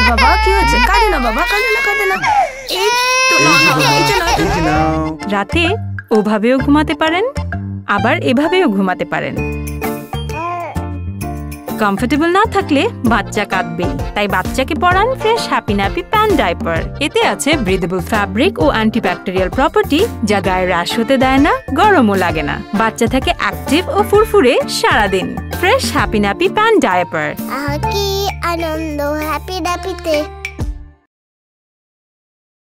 বাবা কি হয়েছে? কাঁদে না বাবা, কাঁদে না। রাতে ওভাবেও ঘুমাতে পারেন, আবার এভাবেও ঘুমাতে পারেন। কমফোর্টেবল না থাকলে বাচ্চা কাঁদবে, তাই বাচ্চাকে পরান fresh happy nappy pant diaper. এতে আছে ব্রিদেবল ফ্যাব্রিক ও অ্যান্টিব্যাকটেরিয়াল প্রপার্টি, যা গায়ে র্যাশ হতে দেয় না, গরমও লাগে না। বাচ্চা থাকে অ্যাক্টিভ ও ফুরফুরে সারাদিন। Fresh happy nappy pant diaper. কি আনন্দ হ্যাপি ন্যাপিতে।